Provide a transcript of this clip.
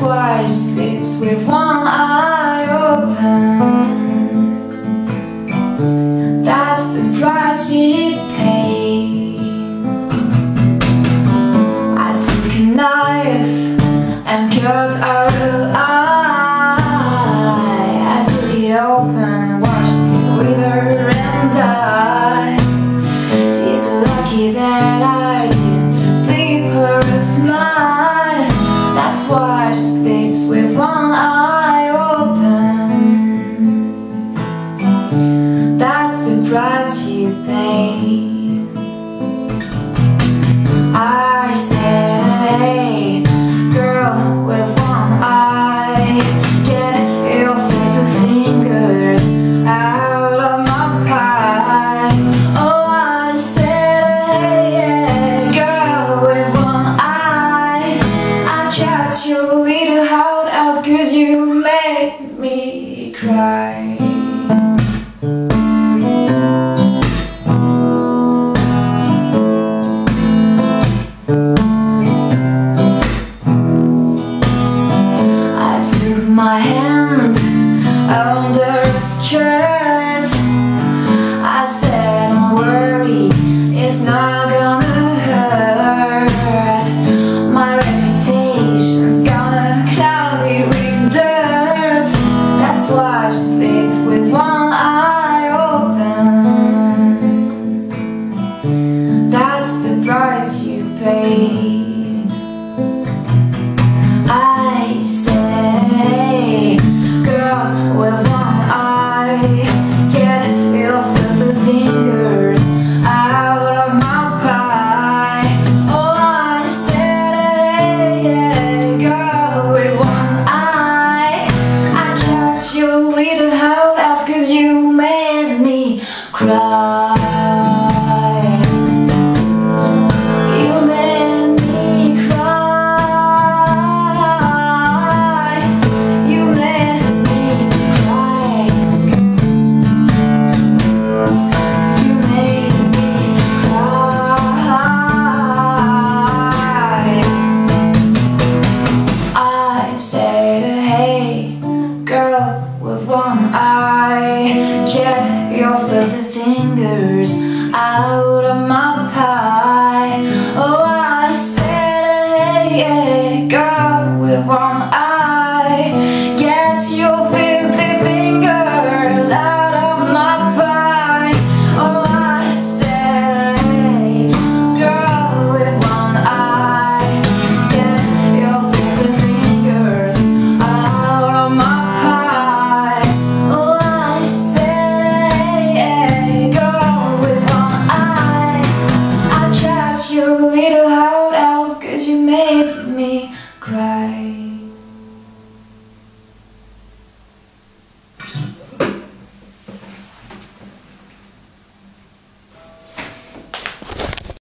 why she sleeps with one eye open. That's the price she paid. I took a knife and cut out her eye. I took it open, washed it with her and died. She's lucky that I didn't sleep her a smile. That's why she sleeps with one eye open. That's the price you pay. I said, hey, girl with one eye, get your filthy fingers out of my pie. Oh, I said, hey, girl with one eye, I cut your little heart out 'cause you made me cry. My hand under her skirt, I said, don't worry, it's not gonna hurt. My reputation's gonna cloud it with dirt. That's why she sleeps with one eye open. That's the price you paid. I said, hey, girl with one eye, get your filthy fingers out of my pie. Oh, I said, hey, girl with one eye, I cut your little heart off 'cause you made me cry. With one eye, get your filthy fingers out of my pie.